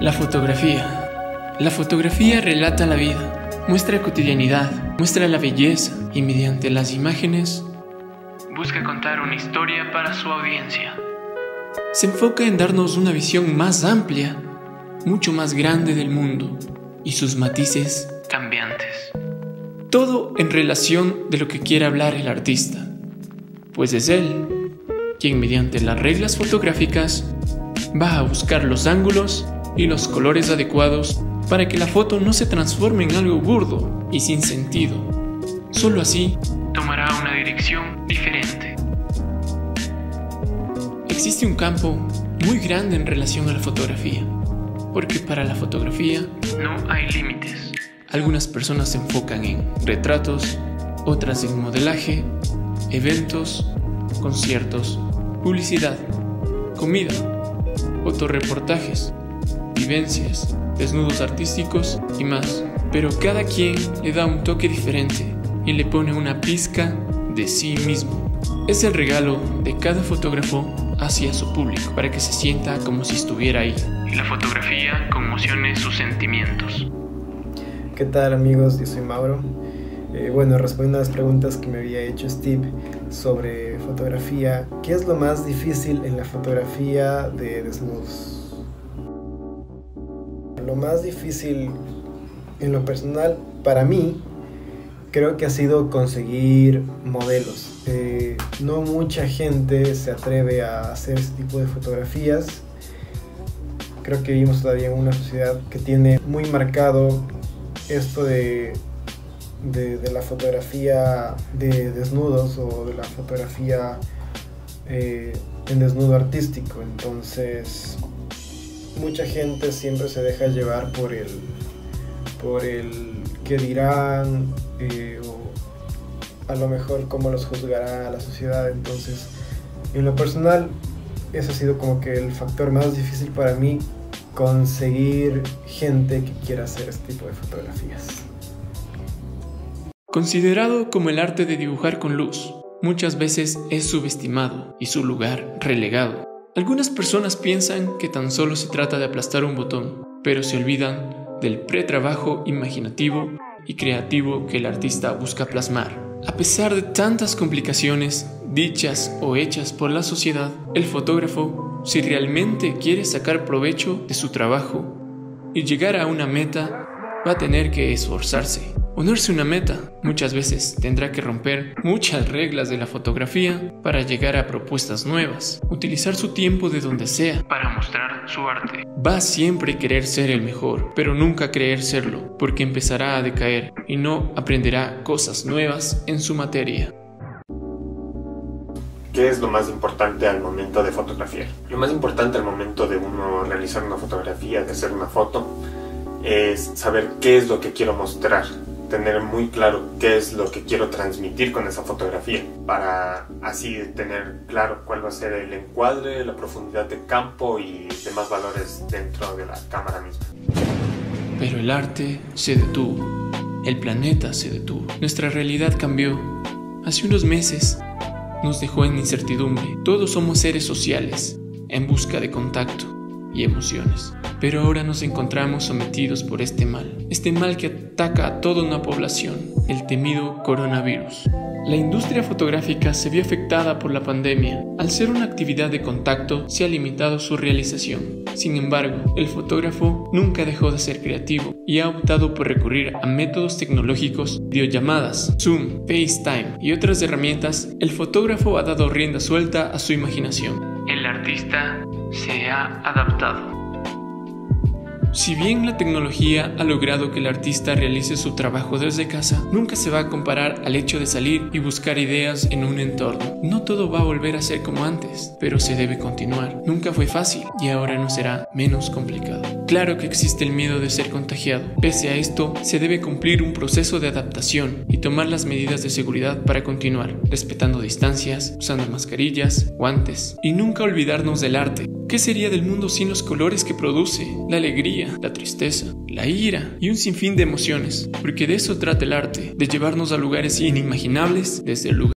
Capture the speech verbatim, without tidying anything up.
La fotografía. La fotografía relata la vida, muestra cotidianidad, muestra la belleza y mediante las imágenes busca contar una historia para su audiencia. Se enfoca en darnos una visión más amplia, mucho más grande del mundo y sus matices cambiantes. Todo en relación de lo que quiere hablar el artista, pues es él quien mediante las reglas fotográficas va a buscar los ángulos y los colores adecuados para que la foto no se transforme en algo burdo y sin sentido. Solo así tomará una dirección diferente. Existe un campo muy grande en relación a la fotografía, porque para la fotografía no hay límites. Algunas personas se enfocan en retratos, otras en modelaje, eventos, conciertos, publicidad, comida, fotoreportajes, vivencias, desnudos artísticos y más. Pero cada quien le da un toque diferente y le pone una pizca de sí mismo. Es el regalo de cada fotógrafo hacia su público para que se sienta como si estuviera ahí. Y la fotografía conmocione sus sentimientos. ¿Qué tal, amigos? Yo soy Mauro. Eh, bueno, respondiendo a las preguntas que me había hecho Steve sobre fotografía, ¿qué es lo más difícil en la fotografía de desnudos? Lo más difícil en lo personal para mí creo que ha sido conseguir modelos. Eh, no mucha gente se atreve a hacer este tipo de fotografías. Creo que vivimos todavía en una sociedad que tiene muy marcado esto de, de, de la fotografía de desnudos o de la fotografía eh, en desnudo artístico. Entonces mucha gente siempre se deja llevar por el, por el qué dirán, eh, o a lo mejor cómo los juzgará la sociedad. Entonces, en lo personal, ese ha sido como que el factor más difícil para mí, conseguir gente que quiera hacer este tipo de fotografías. Considerado como el arte de dibujar con luz, muchas veces es subestimado y su lugar relegado. Algunas personas piensan que tan solo se trata de aplastar un botón, pero se olvidan del pretrabajo imaginativo y creativo que el artista busca plasmar. A pesar de tantas complicaciones dichas o hechas por la sociedad, el fotógrafo, si realmente quiere sacar provecho de su trabajo y llegar a una meta, va a tener que esforzarse. Ponerse una meta, muchas veces tendrá que romper muchas reglas de la fotografía para llegar a propuestas nuevas, utilizar su tiempo de donde sea para mostrar su arte. Va a siempre querer ser el mejor, pero nunca creer serlo, porque empezará a decaer y no aprenderá cosas nuevas en su materia. ¿Qué es lo más importante al momento de fotografiar? Lo más importante al momento de uno realizar una fotografía, de hacer una foto, es saber qué es lo que quiero mostrar. Tener muy claro qué es lo que quiero transmitir con esa fotografía, para así tener claro cuál va a ser el encuadre, la profundidad de campo y demás valores dentro de la cámara misma. Pero el arte se detuvo, el planeta se detuvo, nuestra realidad cambió. Hace unos meses nos dejó en incertidumbre. Todos somos seres sociales, en busca de contacto y emociones. Pero ahora nos encontramos sometidos por este mal, este mal que ataca a toda una población, el temido coronavirus. La industria fotográfica se vio afectada por la pandemia. Al ser una actividad de contacto, se ha limitado su realización. Sin embargo, el fotógrafo nunca dejó de ser creativo y ha optado por recurrir a métodos tecnológicos, videollamadas, Zoom, FaceTime y otras herramientas. El fotógrafo ha dado rienda suelta a su imaginación. El artista se ha adaptado. Si bien la tecnología ha logrado que el artista realice su trabajo desde casa, nunca se va a comparar al hecho de salir y buscar ideas en un entorno. No todo va a volver a ser como antes, pero se debe continuar. Nunca fue fácil y ahora no será menos complicado. Claro que existe el miedo de ser contagiado. Pese a esto, se debe cumplir un proceso de adaptación y tomar las medidas de seguridad para continuar, respetando distancias, usando mascarillas, guantes y nunca olvidarnos del arte. ¿Qué sería del mundo sin los colores que produce? La alegría, la tristeza, la ira y un sinfín de emociones, porque de eso trata el arte, de llevarnos a lugares inimaginables desde el lugar.